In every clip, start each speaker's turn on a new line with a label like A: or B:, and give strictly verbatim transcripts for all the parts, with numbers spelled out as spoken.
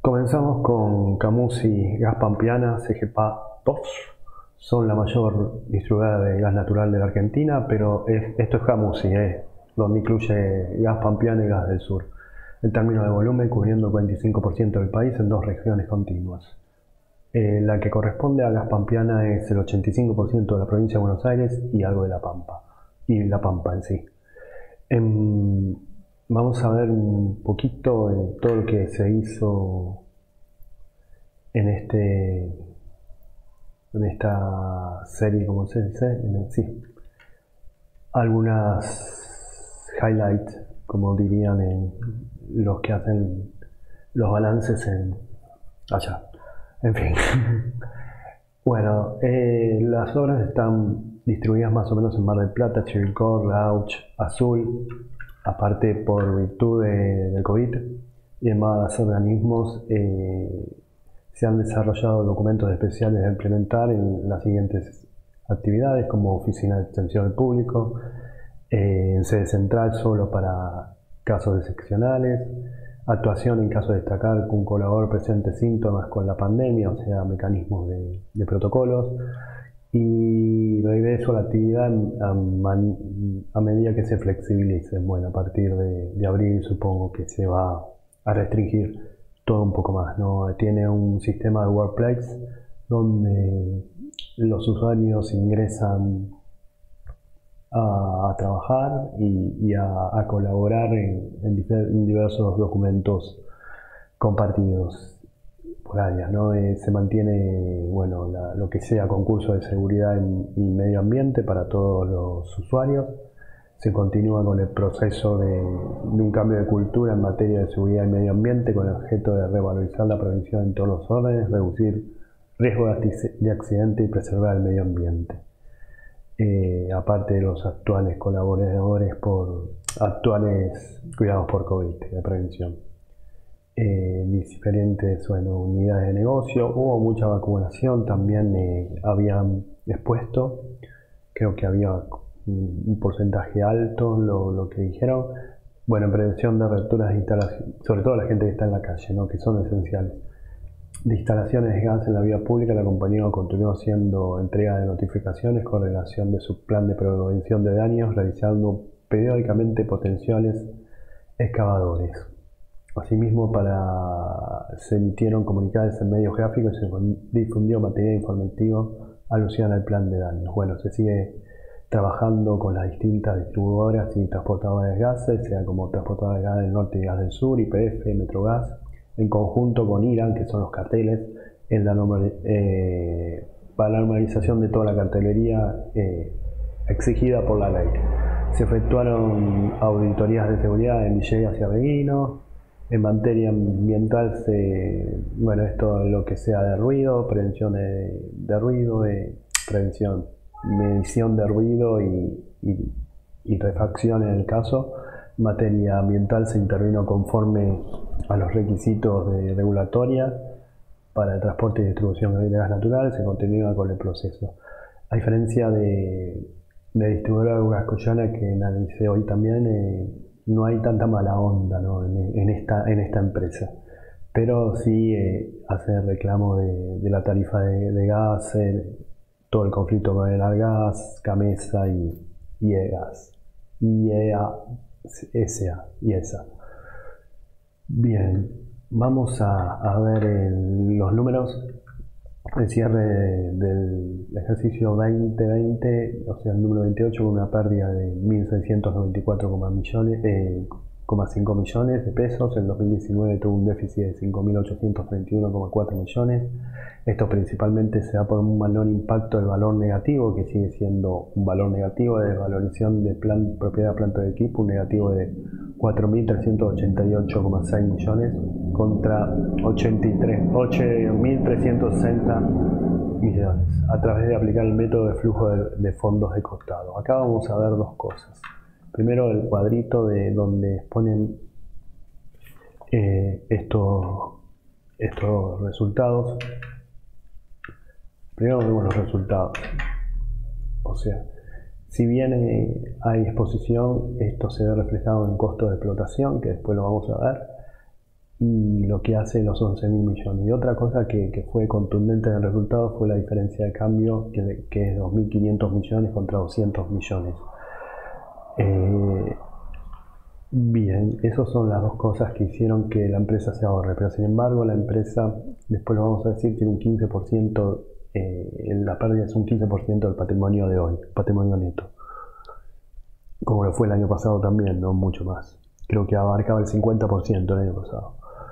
A: Comenzamos con Camusi Gas Pampeana C G P A dos. Son la mayor distribuidora de gas natural de la Argentina, pero es, esto es Camusi, eh, donde incluye Gas Pampeana y Gas del Sur. En términos de volumen, cubriendo el cuarenta y cinco por ciento del país en dos regiones continuas. Eh, la que corresponde a Gas Pampeana es el ochenta y cinco por ciento de la provincia de Buenos Aires y algo de La Pampa, y La Pampa en sí. En, Vamos a ver un poquito de todo lo que se hizo en este en esta serie, como se dice, en el, sí. Algunas highlights, como dirían en los que hacen los balances en allá. En fin. Bueno, eh, las obras están distribuidas más o menos en Mar del Plata, Chivilcoy, Rauch, Azul. Aparte, por virtud de, del COVID y demás organismos, eh, se han desarrollado documentos especiales a implementar en las siguientes actividades, como oficina de extensión al público, eh, en sede central solo para casos excepcionales, actuación en caso de destacar que un colaborador presente síntomas con la pandemia, o sea, mecanismos de, de protocolos, y regreso a la actividad a, man, a medida que se flexibilice. Bueno, a partir de, de abril supongo que se va a restringir todo un poco más, ¿no? Tiene un sistema de workplace donde los usuarios ingresan a, a trabajar y, y a, a colaborar en, en, en diversos documentos compartidos por áreas, ¿no? Eh, se mantiene, bueno, la, lo que sea concurso de seguridad en, y medio ambiente para todos los usuarios. Se continúa con el proceso de, de un cambio de cultura en materia de seguridad y medio ambiente con el objeto de revalorizar la prevención en todos los órdenes, reducir riesgo de accidente y preservar el medio ambiente. Eh, aparte de los actuales colaboradores por actuales cuidados por COVID, de prevención. Eh, diferentes bueno, unidades de negocio, hubo mucha vacunación, también eh, habían expuesto, creo que había un, un porcentaje alto lo, lo que dijeron, bueno, prevención de rupturas de instalación, sobre todo la gente que está en la calle, ¿no? Que son esenciales, de instalaciones de gas en la vía pública. La compañía continuó haciendo entrega de notificaciones con relación de su plan de prevención de daños, realizando periódicamente potenciales excavadores. Asimismo, para, se emitieron comunicados en medios gráficos y se difundió material informativo alusión al plan de daños. Bueno, se sigue trabajando con las distintas distribuidoras y transportadoras de gases, sea como transportadoras de gas del norte y gas del sur, Y P F, Metrogas, en conjunto con IRAN, que son los carteles, en la normal, eh, para la normalización de toda la cartelería eh, exigida por la ley. Se efectuaron auditorías de seguridad en Villegas y Aveguino. En materia ambiental, se, bueno, esto lo que sea de ruido, prevención de, de ruido, de prevención, medición de ruido y, y, y refacción en el caso. En materia ambiental se intervino conforme a los requisitos de regulatoria para el transporte y distribución de gas natural. Se continúa con el proceso. A diferencia de, de distribuidora de gas Coyana, que analicé hoy también, eh, no hay tanta mala onda, ¿no? en, en, esta, en esta empresa, pero sí eh, hace reclamo de, de la tarifa de, de gas, eh, todo el conflicto con el Argas, Camesa y IEGAS, I E A S A y E S A. Bien, vamos a, a ver el, los números. El cierre del ejercicio veinte veinte, o sea el número veintiocho, con una pérdida de mil seiscientos noventa y cuatro coma cinco millones de pesos. En dos mil diecinueve tuvo un déficit de cinco mil ochocientos treinta y uno coma cuatro millones. Esto principalmente se da por un menor impacto del valor negativo, que sigue siendo un valor negativo de valorización de plan, propiedad, planta de equipo, un negativo de cuatro mil trescientos ochenta y ocho coma seis millones contra ocho mil trescientos sesenta millones, a través de aplicar el método de flujo de, de fondos de costado. Acá vamos a ver dos cosas. Primero, el cuadrito de donde ponen eh, estos, estos resultados. Primero vemos los resultados. O sea, si bien eh, hay exposición, esto se ve reflejado en costos de explotación, que después lo vamos a ver. y lo que hace los once mil millones. Y otra cosa que, que fue contundente en el resultado fue la diferencia de cambio, que, que es dos mil quinientos millones contra doscientos millones. Eh, bien, esas son las dos cosas que hicieron que la empresa se ahorre, pero sin embargo la empresa, después lo vamos a decir, tiene un quince por ciento, eh, la pérdida es un quince por ciento del patrimonio de hoy, patrimonio neto. Como lo fue el año pasado también, no mucho más. Creo que abarcaba el cincuenta por ciento el año pasado.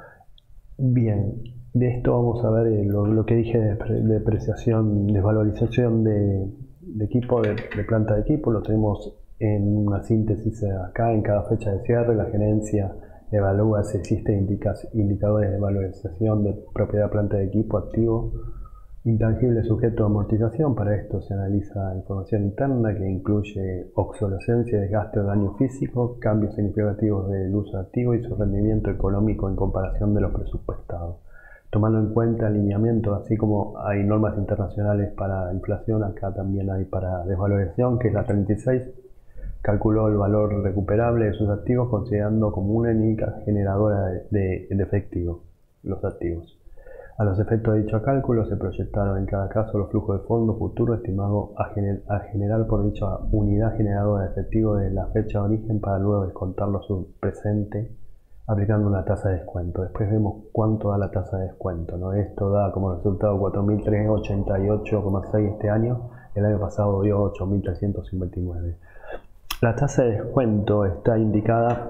A: Bien, de esto vamos a ver eh, lo, lo que dije de depreciación, desvalorización de, de equipo, de, de planta de equipo. Lo tenemos en una síntesis acá. En cada fecha de cierre la gerencia evalúa si existen indicadores de valorización de propiedad, planta de equipo, activo intangible sujeto a amortización. Para esto se analiza información interna que incluye obsolescencia, desgaste o daño físico, cambios significativos del uso activo y su rendimiento económico en comparación de los presupuestados. Tomando en cuenta alineamientos, así como hay normas internacionales para inflación, acá también hay para desvalorización, que es la treinta y seis. Calculó el valor recuperable de sus activos considerando como una única generadora de, de, de efectivo los activos. A los efectos de dicho cálculo se proyectaron en cada caso los flujos de fondos futuros estimados a, gener a generar por dicha unidad generadora de efectivo de la fecha de origen para luego descontarlo a su presente aplicando una tasa de descuento. Después vemos cuánto da la tasa de descuento, ¿no? Esto da como resultado cuatro mil trescientos ochenta y ocho coma seis este año. El año pasado dio ocho mil trescientos cincuenta y nueve. La tasa de descuento está indicada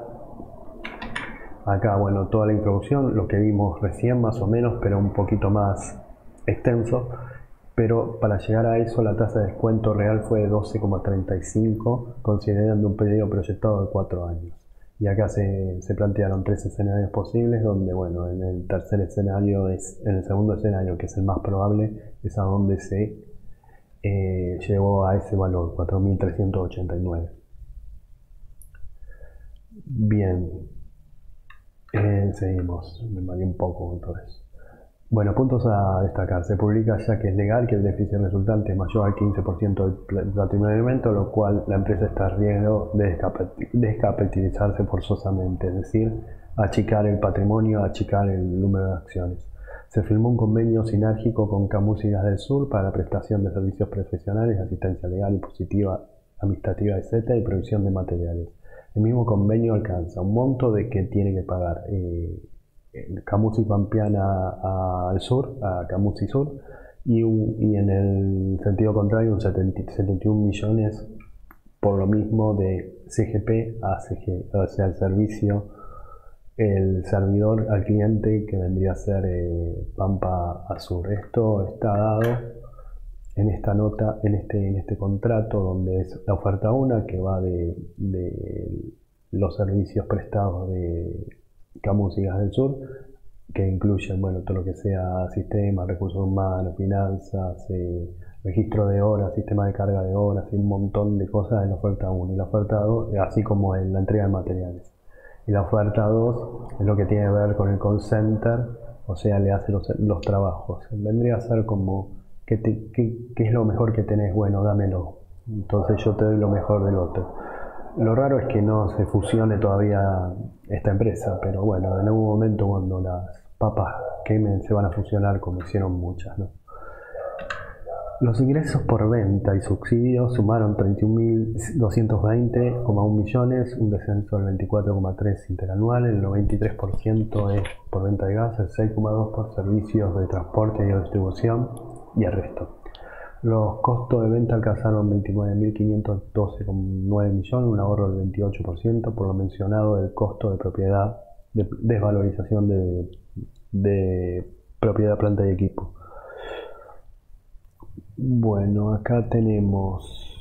A: acá, bueno, toda la introducción, lo que vimos recién más o menos, pero un poquito más extenso. Pero para llegar a eso, la tasa de descuento real fue de doce coma treinta y cinco, considerando un periodo proyectado de cuatro años. Y acá se, se plantearon tres escenarios posibles, donde, bueno, en el tercer escenario, es, en el segundo escenario, que es el más probable, es a donde se eh, llegó a ese valor, cuatro mil trescientos ochenta y nueve. Bien. Eh, seguimos, me mareé un poco entonces. Bueno, puntos a destacar. Se publica ya que es legal que el déficit resultante es mayor al quince por ciento del patrimonio del elemento, lo cual la empresa está en riesgo de descapitalizarse forzosamente, es decir, achicar el patrimonio, achicar el número de acciones. Se firmó un convenio sinérgico con Camus y Gas del Sur para la prestación de servicios profesionales, asistencia legal, impositiva, administrativa, etcétera, y provisión de materiales. El mismo convenio alcanza un monto de que tiene que pagar eh, Camus y Pampeana al sur, a Camus y Sur, y, un, y en el sentido contrario un setenta, setenta y un millones por lo mismo de C G P a C G, o sea, el servicio, el servidor al cliente, que vendría a ser eh, Pampa Azur. Esto está dado en esta nota, en este, en este contrato, donde es la oferta uno, que va de, de los servicios prestados de Camus y Gas del Sur, que incluyen, bueno, todo lo que sea sistemas, recursos humanos, finanzas, eh, registro de horas, sistema de carga de horas, y un montón de cosas en la oferta uno. Y la oferta dos, así como en la entrega de materiales. Y la oferta dos es lo que tiene que ver con el call center, o sea, le hace los, los trabajos. Vendría a ser como, ¿qué, te, qué, ¿qué es lo mejor que tenés? Bueno, dámelo. Entonces yo te doy lo mejor del otro. Lo raro es que no se fusione todavía esta empresa, pero bueno, en algún momento cuando las papas quemen se van a fusionar, como hicieron muchas, ¿no? Los ingresos por venta y subsidios sumaron treinta y un mil doscientos veinte coma uno millones, un descenso del veinticuatro coma tres por ciento interanual. El noventa y tres por ciento es por venta de gas, el seis coma dos por ciento por servicios de transporte y distribución y el resto. Los costos de venta alcanzaron veintinueve mil quinientos doce coma nueve millones, un ahorro del veintiocho por ciento, por lo mencionado del costo de propiedad, de desvalorización de, de propiedad, planta y equipo. Bueno, acá tenemos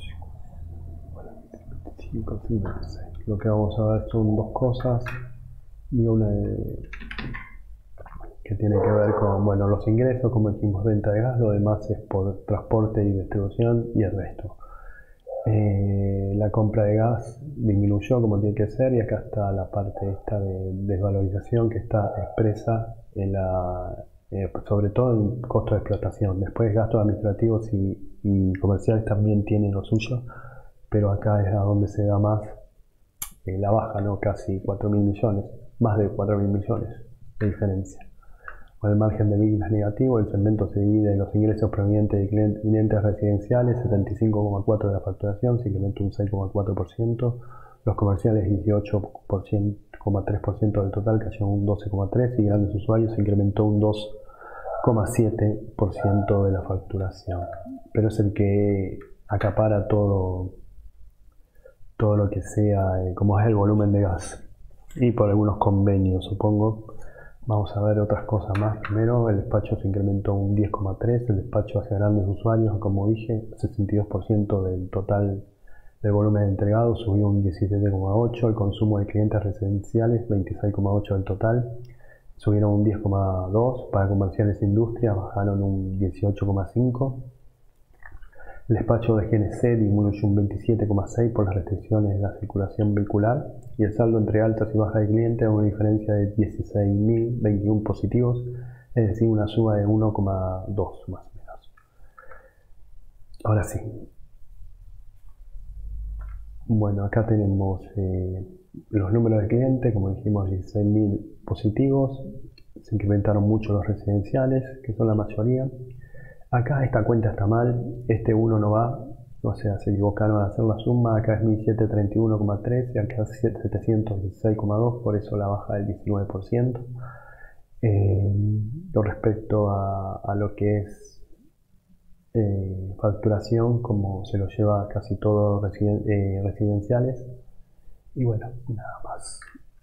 A: lo que vamos a ver son dos cosas, y una de, que tiene que ver con, bueno, los ingresos, como dijimos, venta de gas, lo demás es por transporte y distribución y el resto. Eh, la compra de gas disminuyó como tiene que ser, y acá está la parte esta de desvalorización que está expresa en la, eh, sobre todo en costo de explotación. Después gastos administrativos y, y comerciales también tienen lo suyo, pero acá es a donde se da más eh, la baja, ¿no? Casi cuatro mil millones, más de cuatro mil millones. de diferencia. Con el margen de ventas negativo, el segmento se divide en los ingresos provenientes de clientes residenciales, setenta y cinco coma cuatro por ciento de la facturación, se incrementó un seis coma cuatro por ciento, los comerciales dieciocho coma tres por ciento del total, cayó un doce coma tres por ciento, y grandes usuarios se incrementó un dos coma siete por ciento de la facturación. Pero es el que acapara todo, todo lo que sea, eh, como es el volumen de gas, y por algunos convenios, supongo. Vamos a ver otras cosas más. Primero, el despacho se incrementó un diez coma tres por ciento, el despacho hacia grandes usuarios, como dije, sesenta y dos por ciento del total del volumen entregado, subió un diecisiete coma ocho por ciento, el consumo de clientes residenciales, veintiséis coma ocho por ciento del total, subieron un diez coma dos por ciento, para comerciales e industria bajaron un dieciocho coma cinco por ciento, el despacho de G N C disminuyó un veintisiete coma seis por ciento por las restricciones de la circulación vehicular, y el saldo entre altas y bajas de clientes una diferencia de dieciséis mil veintiuno positivos, es decir, una suba de uno coma dos más o menos. Ahora sí. Bueno, acá tenemos eh, los números de clientes, como dijimos, dieciséis mil positivos, se incrementaron mucho los residenciales, que son la mayoría. Acá esta cuenta está mal, este uno no va, o sea, se equivocaron al hacer la suma, acá es mil setecientos treinta y uno coma tres y acá es setecientos dieciséis coma dos, por eso la baja del diecinueve por ciento. Eh, con respecto a, a lo que es eh, facturación, como se lo lleva casi todos residen, eh, residenciales. Y bueno, nada más.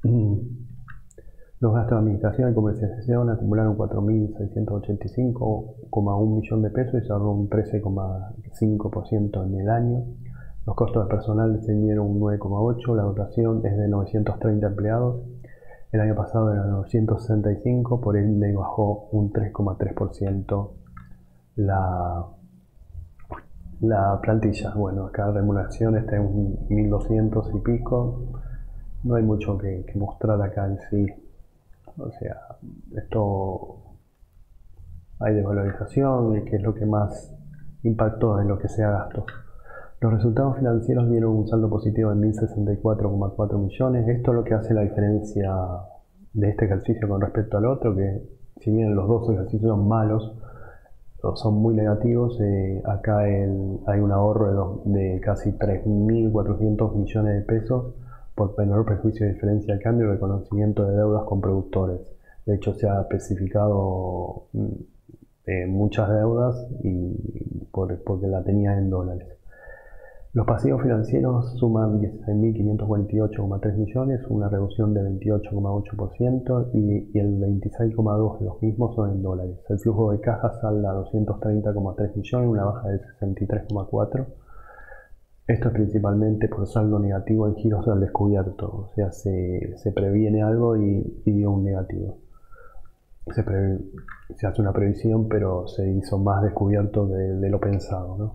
A: Los gastos de administración y comercialización acumularon cuatro mil seiscientos ochenta y cinco coma uno millón de pesos y se ahorró un trece coma cinco por ciento en el año. Los costos de personal descendieron un nueve coma ocho por ciento, la dotación es de novecientos treinta empleados, el año pasado eran novecientos sesenta y cinco, por ende bajó un tres coma tres por ciento la, la plantilla. Bueno, acá remuneración está en mil doscientos y pico, no hay mucho que, que mostrar acá en sí. O sea, esto hay desvalorización, que es lo que más impactó en lo que sea gastos. Los resultados financieros dieron un saldo positivo de mil sesenta y cuatro coma cuatro millones. Esto es lo que hace la diferencia de este ejercicio con respecto al otro, que si bien los dos ejercicios son malos, son muy negativos, eh, acá el, hay un ahorro de, dos, de casi tres mil cuatrocientos millones de pesos por menor perjuicio de diferencia de cambio y reconocimiento de deudas con productores. De hecho, se ha especificado eh, muchas deudas y por, porque la tenía en dólares. Los pasivos financieros suman dieciséis mil quinientos cuarenta y ocho coma tres millones, una reducción de veintiocho coma ocho por ciento, y, y el veintiséis coma dos por ciento de los mismos son en dólares. El flujo de caja salda a doscientos treinta coma tres millones, una baja del sesenta y tres coma cuatro por ciento. Esto es principalmente por saldo negativo en giros al descubierto, o sea, se, se previene algo y, y dio un negativo. Se, pre, se hace una previsión, pero se hizo más descubierto de, de lo pensado, ¿no?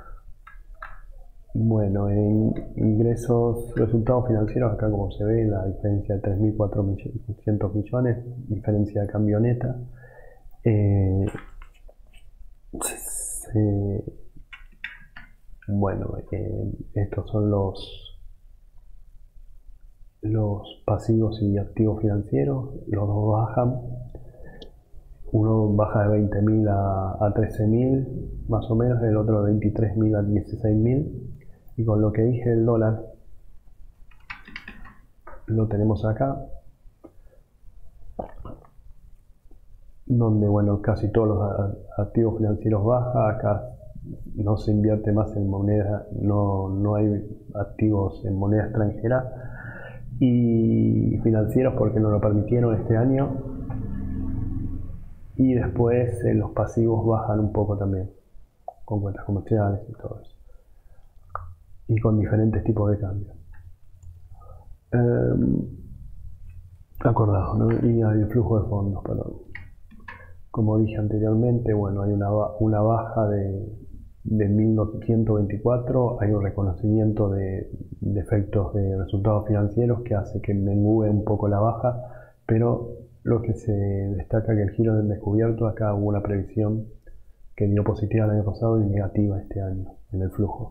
A: Bueno, en ingresos, resultados financieros, acá como se ve, la diferencia de tres mil cuatrocientos millones, diferencia de cambio neta. Eh, se, Bueno, eh, estos son los, los pasivos y activos financieros. Los dos bajan. Uno baja de veinte mil a, a trece mil, más o menos, el otro de veintitrés mil a dieciséis mil. Y con lo que dije del dólar, lo tenemos acá, donde, bueno, casi todos los activos financieros bajan. Acá no se invierte más en moneda, no, no hay activos en moneda extranjera, y financieros porque no lo permitieron este año, y después eh, los pasivos bajan un poco también, con cuentas comerciales y todo eso, y con diferentes tipos de cambio. Eh, acordado, ¿no? Y hay el flujo de fondos, perdón. Como dije anteriormente, bueno, hay una, una baja de de mil ciento veinticuatro, hay un reconocimiento de, de efectos de resultados financieros que hace que mengue un poco la baja, pero lo que se destaca es que el giro del descubierto, acá hubo una previsión que dio positiva el año pasado y negativa este año en el flujo.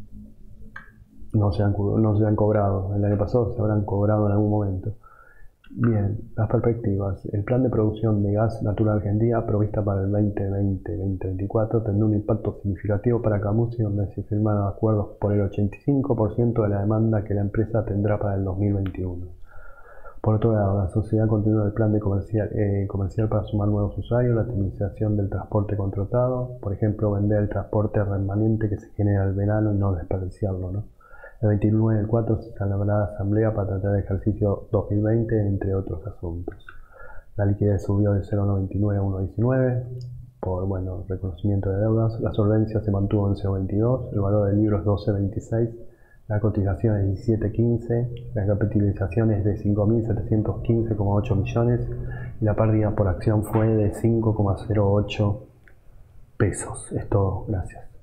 A: No se han, no se han cobrado, el año pasado se habrán cobrado en algún momento. Bien, las perspectivas. El plan de producción de gas natural argentina provista para el veinte veinte a veinte veinticuatro tendrá un impacto significativo para Camusi, donde se firmaron acuerdos por el ochenta y cinco por ciento de la demanda que la empresa tendrá para el dos mil veintiuno. Por otro lado, la sociedad continúa el plan de comercial, eh, comercial para sumar nuevos usuarios, la optimización del transporte contratado, por ejemplo, vender el transporte remanente que se genera el verano y no desperdiciarlo, ¿no? El veintinueve del cuatro se celebrará la asamblea para tratar el ejercicio dos mil veinte, entre otros asuntos. La liquidez subió de cero coma noventa y nueve a uno coma diecinueve por bueno, reconocimiento de deudas. La solvencia se mantuvo en cero coma veintidós, el valor del libro es doce coma veintiséis, la cotización es diecisiete coma quince, la capitalización es de cinco mil setecientos quince coma ocho millones y la pérdida por acción fue de cinco coma cero ocho pesos. Es todo, gracias.